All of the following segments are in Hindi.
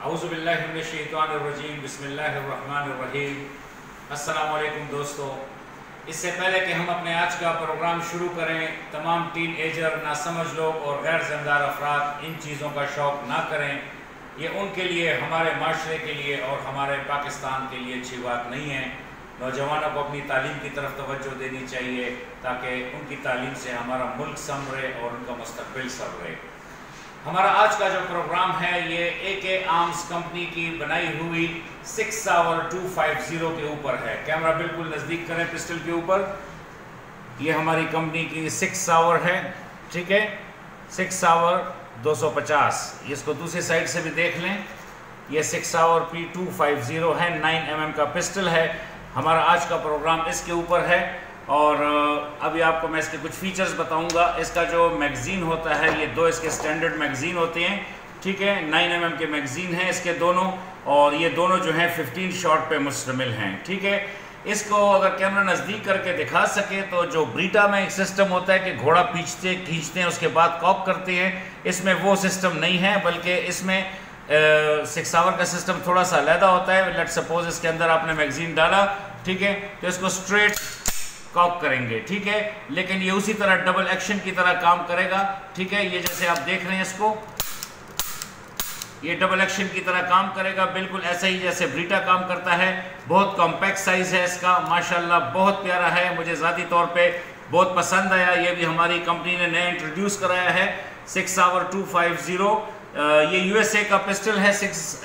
औज़ुबिल्लाहि मिनश्शैतानिर्रजीम बिस्मिल्लाहिर्रहमानिर्रहीम। अस्सलाम वालेकुम दोस्तों, इससे पहले कि हम अपने आज का प्रोग्राम शुरू करें, तमाम टीन एजर, नासमझ लोग और गैर ज़िम्मेदार अफराद इन चीज़ों का शौक़ ना करें। ये उनके लिए, हमारे माशरे के लिए और हमारे पाकिस्तान के लिए अच्छी बात नहीं है। नौजवानों को अपनी तालीम की तरफ तवज्जो देनी चाहिए ताकि उनकी तालीम से हमारा मुल्क संभरे और उनका मुस्तकबिल संभरे। हमारा आज का जो प्रोग्राम है ये AK आर्म्स कंपनी की बनाई हुई 6 सावर 250 के ऊपर है। कैमरा बिल्कुल नज़दीक करें पिस्टल के ऊपर। ये हमारी कंपनी की 6 सावर है, ठीक है, 6 सावर 250। इसको दूसरी साइड से भी देख लें। ये 6 सावर P250 है, 9 mm का पिस्टल है। हमारा आज का प्रोग्राम इसके ऊपर है और अभी आपको मैं इसके कुछ फीचर्स बताऊंगा। इसका जो मैगज़ीन होता है, ये दो इसके स्टैंडर्ड मैगज़ीन होते हैं, ठीक है, 9 mm के मैगज़ीन हैं इसके दोनों, और ये दोनों जो हैं 15 शॉट पे मुश्तमिल हैं, ठीक है। इसको अगर कैमरा नज़दीक करके दिखा सके तो जो ब्रीटा में एक सिस्टम होता है कि घोड़ा खींचते हैं उसके बाद कॉक करते हैं, इसमें वो सिस्टम नहीं है, बल्कि इसमें 6 सावर का सिस्टम थोड़ा सा अलहदा होता है। लेट सपोज इसके अंदर आपने मैगज़ीन डाला, ठीक है, तो इसको स्ट्रेट कॉक करेंगे, ठीक है, लेकिन ये उसी तरह डबल एक्शन की तरह काम करेगा, ठीक है। ये जैसे आप देख रहे हैं इसको, ये डबल एक्शन की तरह काम करेगा, बिल्कुल ऐसा ही जैसे ब्रीटा काम करता है। बहुत कॉम्पैक्ट साइज है इसका, माशाल्लाह बहुत प्यारा है, मुझे ज़ाती तौर पे बहुत पसंद आया। ये भी हमारी कंपनी ने नया इंट्रोड्यूस कराया है 6 सावर 250। ये USA का पिस्टल है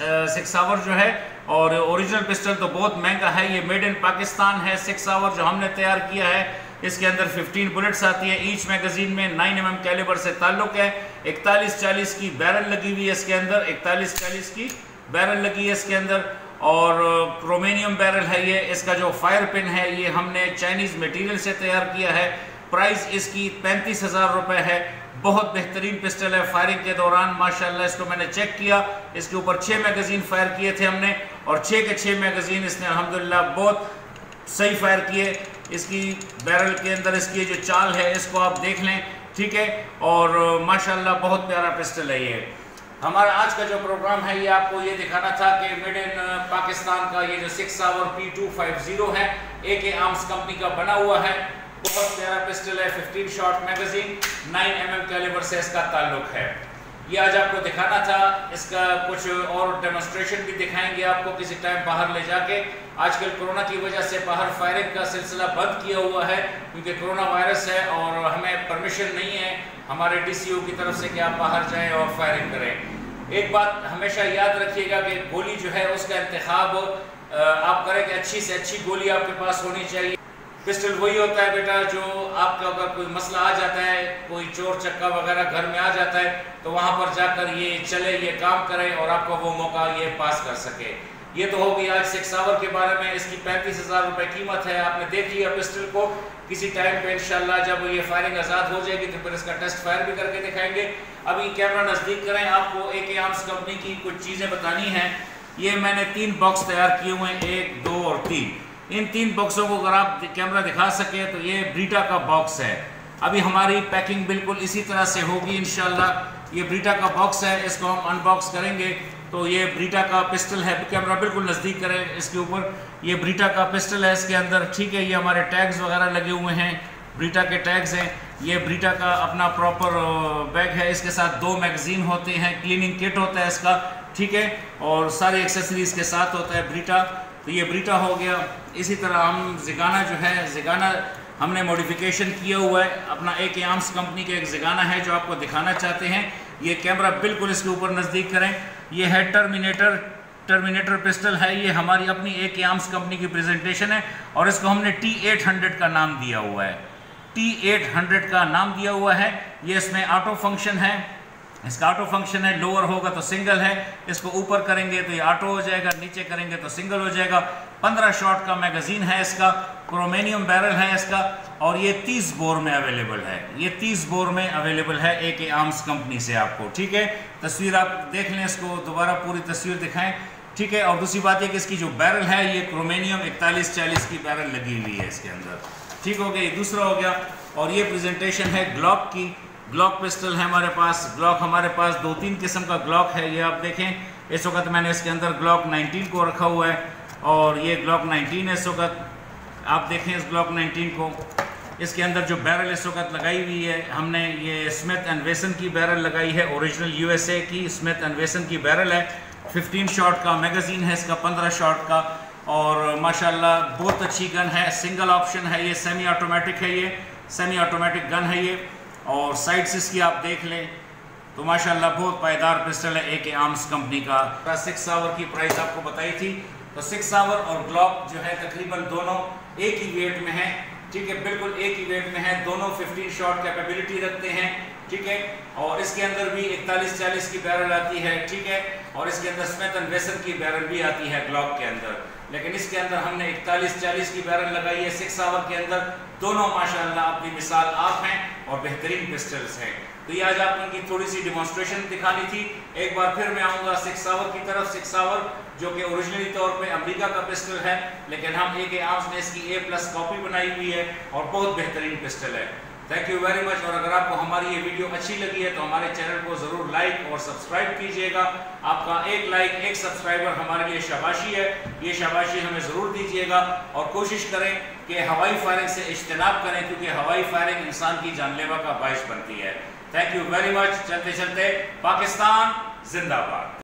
6 सावर जो है, और ओरिजिनल पिस्टल तो बहुत महंगा है। ये मेड इन पाकिस्तान है 6 सावर जो हमने तैयार किया है। इसके अंदर 15 बुलेट्स आती है ईच मैगजीन में। 9 mm कैलिबर से ताल्लुक है। 41-40 की बैरल लगी हुई है इसके अंदर, 41-40 की बैरल लगी है इसके अंदर, और क्रोमेनियम बैरल है ये। इसका जो फायर पिन है ये हमने चाइनीज़ मटेरियल से तैयार किया है। प्राइस इसकी 35,000 रुपये है। बहुत बेहतरीन पिस्टल है। फायरिंग के दौरान माशाल्लाह इसको मैंने चेक किया, इसके ऊपर 6 मैगज़ीन फायर किए थे हमने, और 6 के 6 मैगज़ीन इसने अल्हम्दुलिल्लाह बहुत सही फायर किए। इसकी बैरल के अंदर इसकी जो चाल है इसको आप देख लें, ठीक है, और माशाल्लाह बहुत प्यारा पिस्टल है ये। हमारा आज का जो प्रोग्राम है ये आपको ये दिखाना था कि मेड इन पाकिस्तान का ये जो 6 सावर P250 है, AK आर्म्स कंपनी का बना हुआ है। बहुत प्यारा पिस्टल है, 15 शॉट मैगजीन, 9 mm कैलिबर से इसका ताल्लुक है। ये आज आपको दिखाना था। इसका कुछ और डेमोन्स्ट्रेशन भी दिखाएंगे आपको किसी टाइम बाहर ले जाके। आजकल कोरोना की वजह से बाहर फायरिंग का सिलसिला बंद किया हुआ है क्योंकि कोरोना वायरस है और हमें परमिशन नहीं है हमारे DCO की तरफ से कि आप बाहर जाएँ और फायरिंग करें। एक बात हमेशा याद रखिएगा कि गोली जो है उसका इंतखाब आप करें कि अच्छी से अच्छी गोली आपके पास होनी चाहिए। पिस्टल वही होता है बेटा जो आपका अगर कोई मसला आ जाता है, कोई चोर चक्का वगैरह घर में आ जाता है, तो वहाँ पर जाकर ये चले, ये काम करे और आपको वो मौका ये पास कर सके। ये तो होगी आज 6 सावर के बारे में। इसकी 35,000 रुपये कीमत है। आपने देख लिया पिस्टल को। किसी टाइम पे इंशाल्लाह जब ये फायरिंग आज़ाद हो जाएगी तो फिर इसका टेस्ट फायर भी करके दिखाएंगे। अभी कैमरा नज़दीक करें, आपको AK आर्म्स कंपनी की कुछ चीज़ें बतानी हैं। ये मैंने 3 बॉक्स तैयार किए हुए हैं, 1, 2 और 3। इन 3 बॉक्सों को अगर आप कैमरा दिखा सके तो ये ब्रीटा का बॉक्स है। अभी हमारी पैकिंग बिल्कुल इसी तरह से होगी इंशाल्लाह। ये ब्रीटा का बॉक्स है, इसको हम अनबॉक्स करेंगे तो ये ब्रीटा का पिस्टल है। कैमरा बिल्कुल नज़दीक करें इसके ऊपर। ये ब्रीटा का पिस्टल है इसके अंदर, ठीक है। ये हमारे टैग्स वगैरह लगे हुए हैं, ब्रीटा के टैग्स हैं। ये ब्रीटा का अपना प्रॉपर बैग है। इसके साथ 2 मैगज़ीन होते हैं, क्लीनिंग किट होता है इसका, ठीक है, और सारे एक्सेसरीज के साथ होता है ब्रीटा। तो ये ब्रीटा हो गया। इसी तरह हम ज़िगाना जो है, ज़िगाना हमने मॉडिफिकेशन किया हुआ है। अपना AK आर्म्स कंपनी के एक ज़िगाना है जो आपको दिखाना चाहते हैं। ये कैमरा बिल्कुल इसके ऊपर नज़दीक करें। ये है टर्मिनेटर पिस्टल है। ये हमारी अपनी AK आर्म्स कंपनी की प्रेजेंटेशन है और इसको हमने T800 का नाम दिया हुआ है। T800 का नाम दिया हुआ है। ये इसमें ऑटो फंक्शन है। इसका ऑटो फंक्शन है, लोअर होगा तो सिंगल है, इसको ऊपर करेंगे तो ये ऑटो हो जाएगा, नीचे करेंगे तो सिंगल हो जाएगा। 15 शॉट का मैगजीन है इसका, क्रोमेनियम बैरल है इसका, और ये 30 बोर में अवेलेबल है। ये 30 बोर में अवेलेबल है AK आर्म्स कंपनी से आपको, ठीक है। तस्वीर आप देख लें, इसको दोबारा पूरी तस्वीर दिखाएं, ठीक है। और दूसरी बात है कि इसकी जो बैरल है ये क्रोमेनियम 41-40 की बैरल लगी हुई है इसके अंदर, ठीक हो गया। ये दूसरा हो गया। और ये प्रेजेंटेशन है ग्लॉक की। ग्लॉक पिस्टल है हमारे पास। ग्लॉक हमारे पास 2-3 किस्म का ग्लॉक है। ये आप देखें, इस वक्त मैंने इसके अंदर ग्लॉक 19 को रखा हुआ है और ये ग्लॉक 19 है। इस वक्त आप देखें इस ग्लॉक 19 को, इसके अंदर जो बैरल इस वक्त लगाई हुई है, हमने ये स्मिथ एंड वेसन की बैरल लगाई है, ओरिजिनल USA की स्मिथ एंड वेसन की बैरल है। 15 शॉट का मैगज़ीन है इसका, 15 शॉट का, और माशाल्लाह बहुत अच्छी गन है। सिंगल ऑप्शन है ये, सेमी ऑटोमेटिक है, ये सेमी ऑटोमेटिक गन है ये। और साइड्स इसकी आप देख लें तो माशाल्लाह बहुत पायदार पिस्टल है, AK आर्म्स कंपनी का। 6 सावर की प्राइस आपको बताई थी, तो 6 सावर और ग्लॉक जो है तकरीबन दोनों एक ही वेट में है, ठीक है, बिल्कुल एक ही वेट में है। दोनों 15 शॉट कैपेबिलिटी रखते हैं, ठीक है। और इसके अंदर भी 41-40 की बैरल आती है, ठीक है। और इसके अंदर स्मिथ एंड वेसन की बैरल भी आती है ग्लॉक के अंदर, लेकिन इसके अंदर हमने 41-40 की बैरल लगाई है 6 सावर के अंदर। दोनों माशाल्लाह अपनी मिसाल आप हैं और बेहतरीन पिस्टल्स हैं। तो ये आज आपको इनकी थोड़ी सी डिमॉन्स्ट्रेशन दिखानी थी। एक बार फिर मैं आऊँगा 6 सावर की तरफ। 6 सावर जो कि ओरिजिनली तौर पे अमेरिका का पिस्टल है, लेकिन हम AK आर्म्स ने इसकी A+ कॉपी बनाई हुई है और बहुत बेहतरीन पिस्टल है। Thank you very much. और अगर आपको हमारी ये वीडियो अच्छी लगी है तो हमारे चैनल को ज़रूर लाइक और सब्सक्राइब कीजिएगा। आपका एक लाइक, एक सब्सक्राइबर हमारे लिए शाबाशी है, ये शाबाशी हमें ज़रूर दीजिएगा। और कोशिश करें कि हवाई फायरिंग से इज्तनाब करें, क्योंकि हवाई फायरिंग इंसान की जानलेवा का बाइस बनती है। Thank you very much. चलते चलते पाकिस्तान जिंदाबाद।